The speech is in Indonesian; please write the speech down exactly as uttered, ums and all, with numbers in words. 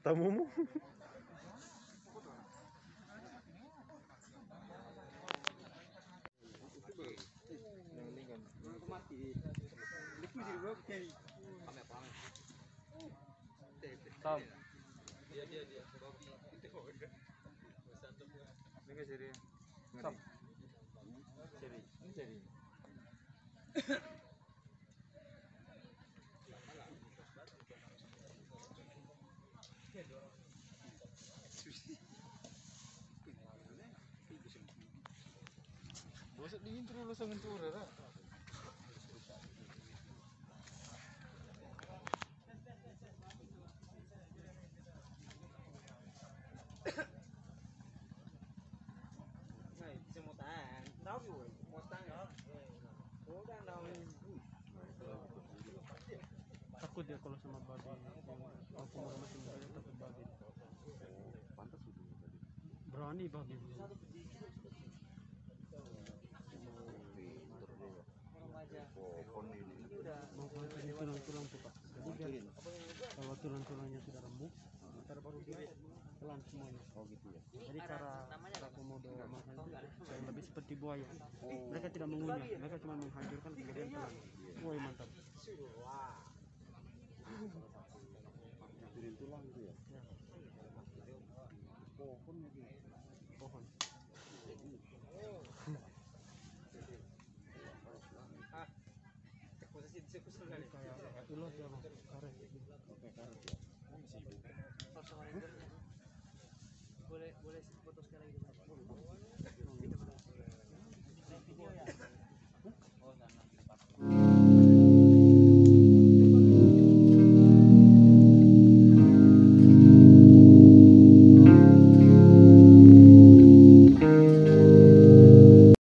tamumu. Tom. Dia dia dia. Ini ke sini. Tom. Sini. Ini sini. Bosok dingin terus lu sangat curah. Takut dia kalau sama babi. Kalau Komodo masih muda takut babi. Pantas sudah tadi. Berani babi. Pohon ini. Mau hancurin tulang-tulang tuh Pak. Jadi biar kalau tulang-tulangnya sudah remuk, ntar baru dia pelan semuanya. Oh gitu ya. Jadi cara cara Komodo menghancur yang lebih seperti buaya. Mereka tidak mengunyah, mereka cuma menghancurkan kemudian pelan. Woi mantap. Hancurin tulang gitu ya. Ya. Pohon lagi. Pohon. Jadi kayak kayak ular dia bang, karet. Oke karet ya. Boleh boleh foto sekali lagi.